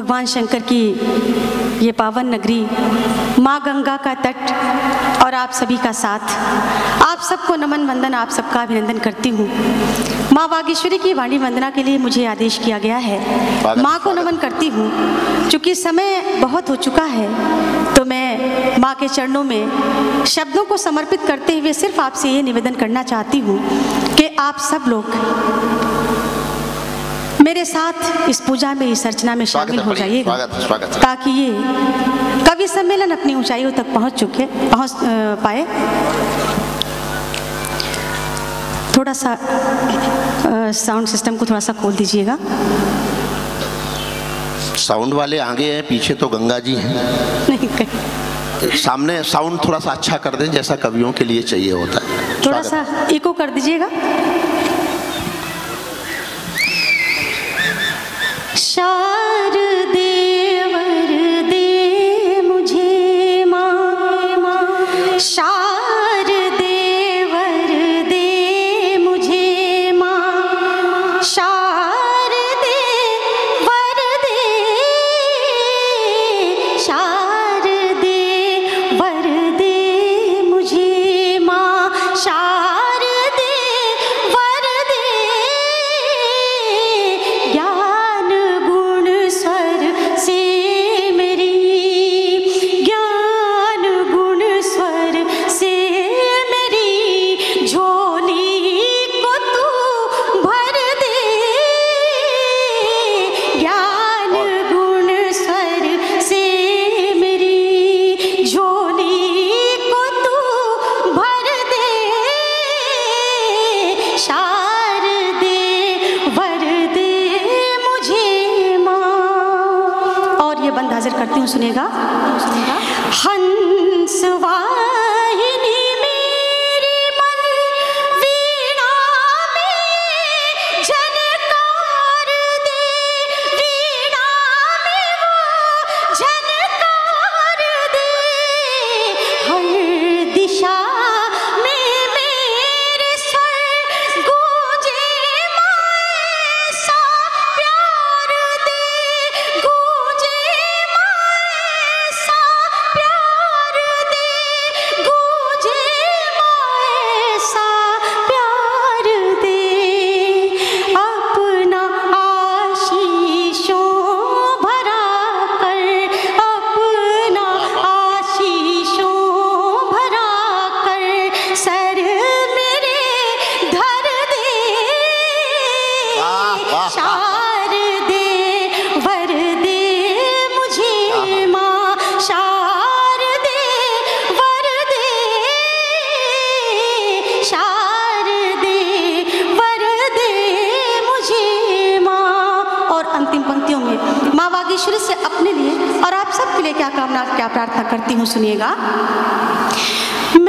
भगवान शंकर की ये पावन नगरी, माँ गंगा का तट और आप सभी का साथ, आप सबको नमन वंदन, आप सबका अभिनंदन करती हूँ। माँ बागेश्वरी की वाणी वंदना के लिए मुझे आदेश किया गया है। माँ को नमन करती हूँ। चूँकि समय बहुत हो चुका है तो मैं माँ के चरणों में शब्दों को समर्पित करते हुए सिर्फ आपसे ये निवेदन करना चाहती हूँ कि आप सब लोग मेरे साथ इस पूजा में, इस अर्चना में शामिल हो जाइएगा, ताकि ये कवि सम्मेलन अपनी ऊंचाइयों तक पहुंच पाए। थोड़ा सा साउंड सिस्टम को थोड़ा सा खोल दीजिएगा। साउंड वाले आगे हैं, पीछे तो गंगा जी हैं। नहीं, सामने साउंड थोड़ा सा अच्छा कर दें, जैसा कवियों के लिए चाहिए होता है। थोड़ा सा इको कर दीजिएगा। शारदे वरदे मुझे माँ, शारदे वरदे मुझे माँ, शारदे वरदे, शारदे वरदे मुझे माँ, शारदे वरदे, ज्ञान गुण स्वर से मेरी, ज्ञान गुण स्वर से मेरी झोली को तू भर दे, ज्ञान गुण स्वर से मेरी झोली को तू भर दे, शारदे वरदे मुझे माँ। और ये बंद हाजिर करती हूँ, सुनेगा। हंस वाहिनी मेरी मन वीणा में झनकार दे, वीणा में वो झनकार दे, हर दिशा में मेरे स्वर गूंजे माँ सा प्यार दे, गूंजे माँ सा प्यार दे, गूंजे माँ सा प्यार दे, अपना आशीषों भरा कर, अपना आशीषों भरा कर सर मेरे धर दे, शारदे वरदे मुझे माँ, शारदे वरदे, शारदे वरदे मुझे माँ। और अंतिम पंक्तियों में माँ बागेश्वरी से अपने लिए और आप सबके लिए क्या कामना, क्या प्रार्थना करती हूँ, सुनिएगा।